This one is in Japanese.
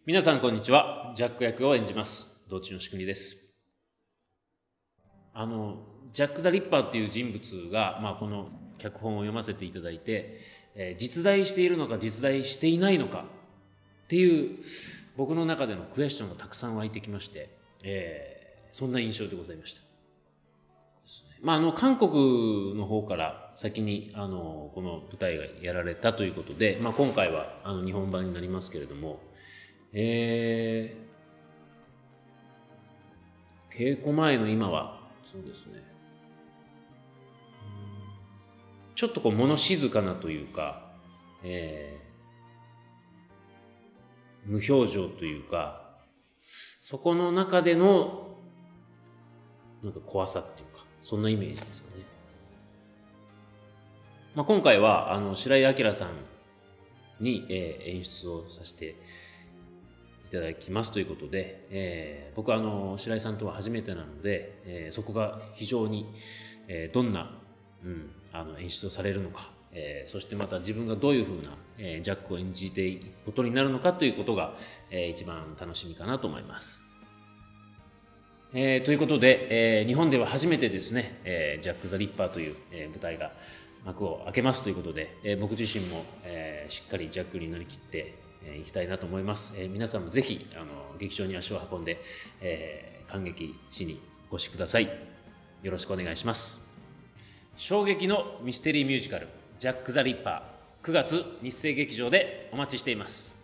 皆さんこんにちは。ジャック役を演じます道地の仕組みです。ジャック・ザ・リッパーっていう人物が、この脚本を読ませていただいて、実在しているのか実在していないのかっていう僕の中でのクエスチョンがたくさん湧いてきまして、そんな印象でございました。韓国の方から先にこの舞台がやられたということで、今回は日本版になりますけれども、稽古前の今はそうですね、ちょっと物静かなというか、無表情というか、そこの中でのなんか怖さっていうか、そんなイメージですかね。今回は白井明さんに、演出をさせていただきますということで、僕は白井さんとは初めてなので、そこが非常に、どんな、演出をされるのか、そしてまた自分がどういうふうな、ジャックを演じていくことになるのかということが、一番楽しみかなと思います。ということで、日本では初めてですね、ジャック・ザ・リッパーという、舞台が幕を開けますということで、僕自身も、しっかりジャックになりきっていきたいなと思います。皆さんもぜひ劇場に足を運んで、感激しにお越しください。よろしくお願いします。衝撃のミステリーミュージカルジャック・ザ・リッパー、9月日生劇場でお待ちしています。